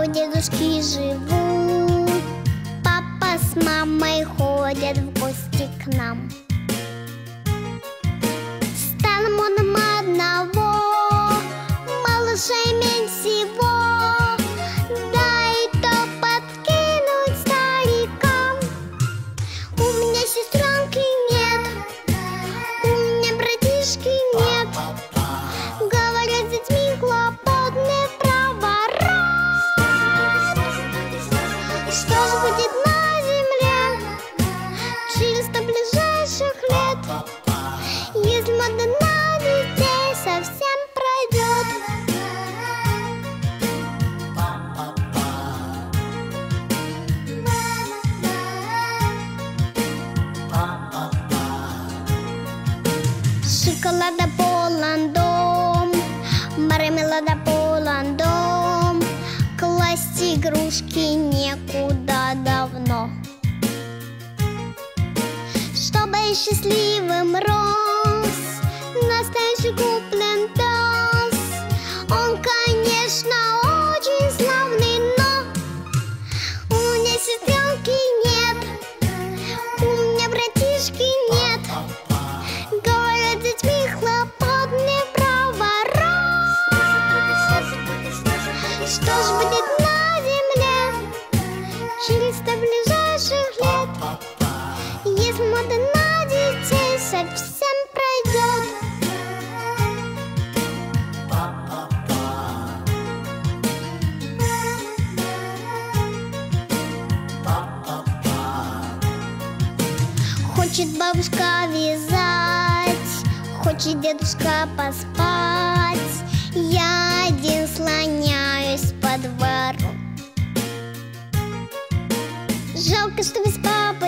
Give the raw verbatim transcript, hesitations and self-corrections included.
у дедушки живу. Папа с мамой ходят в гости к нам. Станем нам одного, малышей меньше всего. Дай то подкинуть старикам. У меня сестренки нет, у меня братишки нет. Говорят, с детьми хлопотный проворот. Что ж будет на земле через сто ближайших лет, если мода на детей совсем пройдет? Шоколада полон дом, мармелада полон дом. Класть игрушки некуда давно. Чтобы счастливым рос настоящий куплен пес. Он, конечно, очень славный, но у меня сестренки нет, у меня братишки нет. Говорят, с детьми хлопотный проворот. Что ж будет на земле через сто ближайших лет, если мода на детей совсем пройдет? Хочет бабушка вязать, хочет дедушка поспать. Я один слоняюсь по двору. Жалко, что без папы